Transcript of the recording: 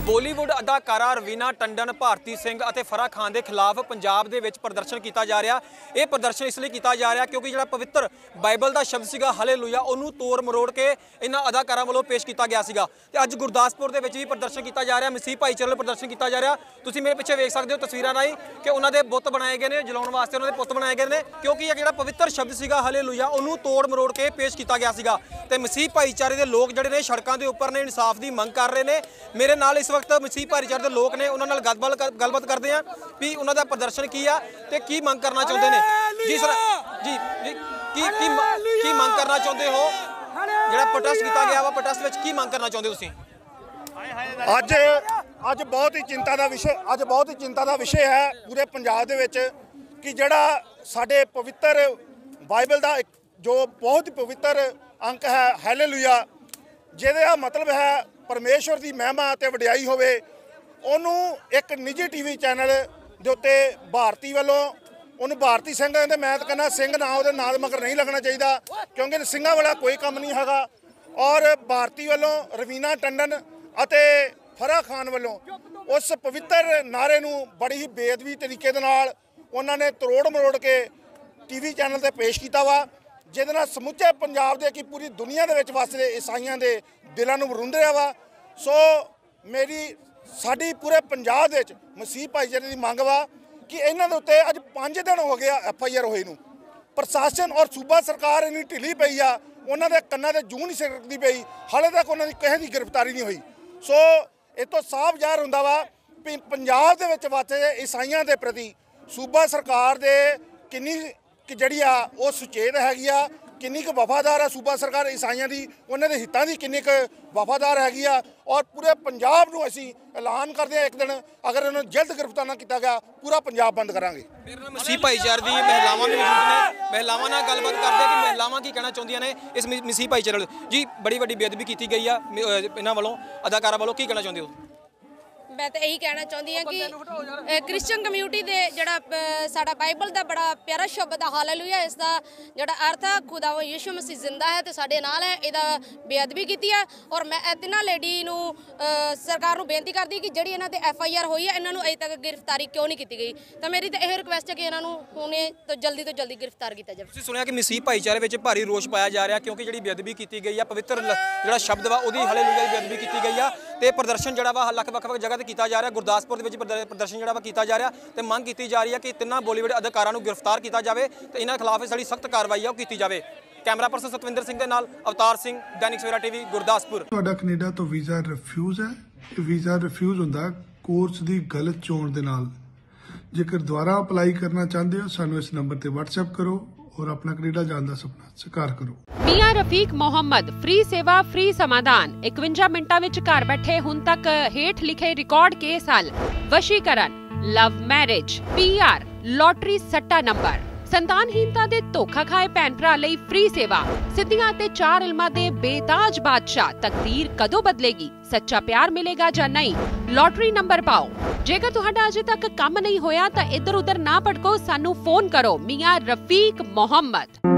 बॉलीवुड अदाकारा रवीना टंडन, भारती सिंह और फराह खान के खिलाफ पंजाब के प्रदर्शन किया जा रहा। यह प्रदर्शन इसलिए किया जा रहा क्योंकि जो पवित्र बाइबल का शब्द सीगा हालेलुया उन्होंने तोड़ मरोड़ के इन्होंने अदाकारा वालों पेश किया गया सीगा। ते अज गुरदासपुर के भी प्रदर्शन किया जा रहा, मसीह भाईचारे वालों प्रदर्शन किया जा रहा। तुसीं मेरे पिछे वेख सकते हो तस्वीरां राही कि उन्होंने बुत बनाए गए हैं, जलाउण वास्ते उन्होंने पुत बनाए गए हैं क्योंकि यह जो पवित्र शब्द सीगा हालेलुया उन्होंने तोड़ मरोड़ के पेश किया गया सीगा। ते मसीह भाईचारे के लोग जिहड़े ने सड़कों के उपर ने इंसाफ की मंग कर रहे हैं। मेरे नाल इस वक्त मसीह भाईचारे के लोग ने उन्होंने गलबात करते हैं भी उन्होंने प्रदर्शन की है ते की मंग करना चाहते हैं। जी सर जी की मंग करना चाहते हो जो प्रोटेस्ट किया गया वा प्रोटेस्ट में की मंग करना चाहते हो? अज बहुत ही चिंता का विषय है पूरे पंजाब दे विच कि जिहड़ा साडे पवित्र बाइबल का जो बहुत ही पवित्र अंक है हालेलुया जिहदा मतलब है परमेश्वर की महिमा ते वडियाई होवे, उन्होंने एक निजी टीवी चैनल के उत्ते भारती वालों उन्होंने भारती सिंह कहते, मैं तो कहना सिंह ना वो नाल मगर नहीं लगना चाहिए क्योंकि सिंघां वाला कोई काम नहीं हैगा। और भारती वालों रवीना टंडन अते फराह खान वालों उस पवित्र नारे नूं बड़ी ही बेअदबी तरीके दे नाल उन्होंने तरोड़ मरोड़ के टीवी चैनल पर पेश किया वा, जिहदे नाल समुचे पंजाब दे कि पूरी दुनिया दे विच वसदे ईसाइयां दे दिलों नूं रुंध रहा वा। सो मेरी साडी पूरे पंजाब दे विच मसीह भाईचारे की मंग वा कि इन्हां दे उत्ते अज 5 दिन हो गया FIR होए नूं। प्रशासन और सूबा सरकार इन्नी ढिली पई आ, उन्हां दे कन्नां ते जूं नहीं सिरकदी पई, हाले तक उन्हां दी किसी दी गिरफ्तारी नहीं हुई। सो इस तो साफ ज़ाहिर हुंदा वा भी पंजाब दे विच वसदे ईसाइयां दे प्रति सूबा सरकार दे किन्नी जिहड़ी आ वो सुचेत हैगी आ, किन्नी क वफादार है सूबा सरकार ईसाइयां की, उन्होंने हितों की किन्नी क वफादार हैगी आ। और पूरे पंजाब नूं असीं ऐलान करते हैं एक दिन अगर उन्होंने जल्द गिरफ्तार ना किया गया पूरा पंजाब बंद करांगे। मसीह भाईचारे की महिलावां भी मौजूद ने, महिलावां नाल गलबात करते हैं कि महिलावां की कहना चाहदियां ने इस मसीह भाईचारे जी बड़ी वड्डी बेअदबी की गई है इन्हां वालों अदाकारा वालों, की कहना चाहते हो? मैं तो यही कहना चाहती हाँ कि क्रिश्चियन कम्यूनिटी के जोड़ा साडा बाइबल का बड़ा प्यारा शब्द है हालेलुया, इसका जोड़ा अर्थ है खुदा वो यीशु मसीह जिंदा है तो साडे नाल है, इहदा बेअदबी की है। और मैं तिन्हां लेडी नूं सरकार नूं बेनती करदी कि जिहड़ी इन्हां ते FIR हुई है इन्हां नूं अजे तक गिरफ्तारी क्यों नहीं की गई। तो मेरी तो यह रिक्वेस्ट है कि इन्हां नूं हुणे तो जल्दी गिरफ्तार किया जाए। तुसीं सुनिया कि मसीह भाईचारे में भारी रोष पाया जा रहा क्योंकि जिहड़ी बेअदबी की गई है पवित्र जिहड़ा शब्द वा उहदी हालेलुया की बेअदबी की गई है ते प्रदर्शन जिहड़ा वा वख-वख जगह किया जा रहा। गुरदासपुर के प्रदर्शन जो किया जा रहा तो मंग की जा रही है कि तिना बॉलीवुड अदाकारा गिरफ्तार किया जाए तो इन्होंने खिलाफ साड़ी सख्त कार्रवाई है की जाए। कैमरा पर्सन सतविंदर सिंह के नाल अवतार सिंह, दैनिक सवेरा टीवी, गुरदासपुर। कनेडा तो वीज़ा रिफ्यूज़ है, वीज़ा रिफ्यूज़ होंदा कोर्स की गलत चोण दे नाल। जेकर दोबारा अपलाई करना चाहते हो सानू इस नंबर ते WhatsApp करो और अपना कनेडा जाने का सपना साकार करो। मियां रफीक मोहम्मद, फ्री सेवा फ्री समाधान, 51 मिनटां विच घर बैठे हुण तक हेठ लिखे रिकॉर्ड केस हल, वशीकरण, लव मैरिज, PR, लॉटरी सट्टा नंबर, संतानहीनता दे धोखा खाए भैन भरा लई फ्री सेवा, सिद्धियां ते 4 इल्मां दे बेताज बादशाह, तकदीर कदों बदलेगी, सच्चा प्यार मिलेगा जां नहीं, लॉटरी नंबर पाओ। जेकर तुहाडा अजे तक काम नहीं होया तां इधर उधर ना भटको, सानू फोन करो। मियां रफीक मोहम्मद।